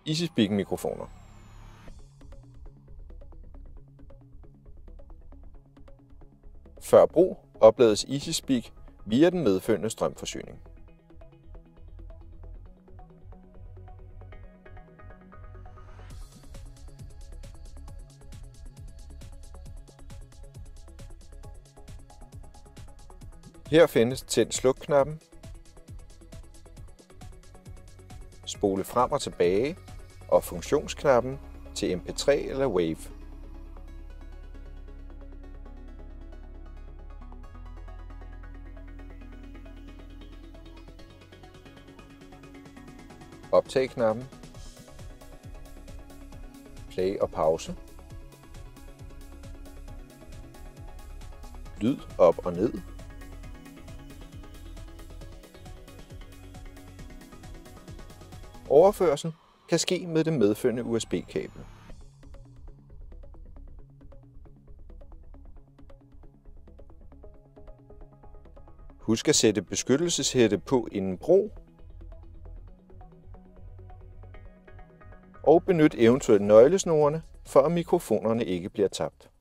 EasySpeak mikrofoner. Før brug oplades EasySpeak via den medfølgende strømforsyning. Her findes tænd-sluk-knappen, spole frem og tilbage og funktionsknappen til MP3 eller Wave. Optag-knappen, play og pause, lyd op og ned, overførsel kan ske med det medfølgende USB-kabel. Husk at sætte beskyttelseshætte på inden brug, og benyt eventuelt nøglesnorene, for at mikrofonerne ikke bliver tabt.